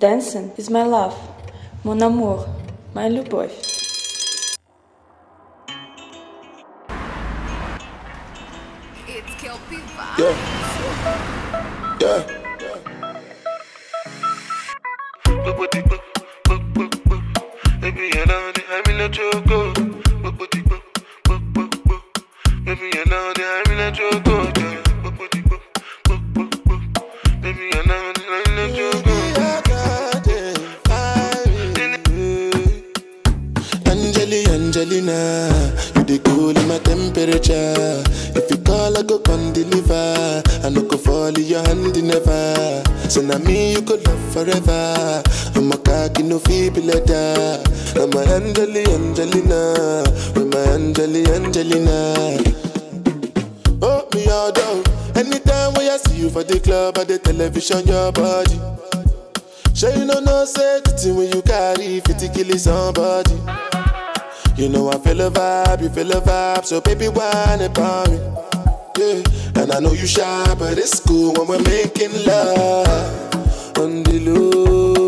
Dancing is my love, mon amour, my любовь. It's Kelpie Vibe. Yeah. Yeah. Baby, you know that I'm in a choco. Baby, you know that I'm in a choco. Baby, you know that I'm in a choco. Angelina, you the cool in my temperature. If you call, I go come deliver. I no go fall in your hand never. So now me you could love forever. I'm a cocky no feeble letter. I'm a Angelina, with my Angelina. Oh me all down. Anytime when I see you for the club or the television, your body. Sure you know say the thing when you carry 50 kill somebody. You know I feel a vibe, you feel a vibe, so baby whine about me. Yeah, and I know you shy, but it's cool when we're making love on the low.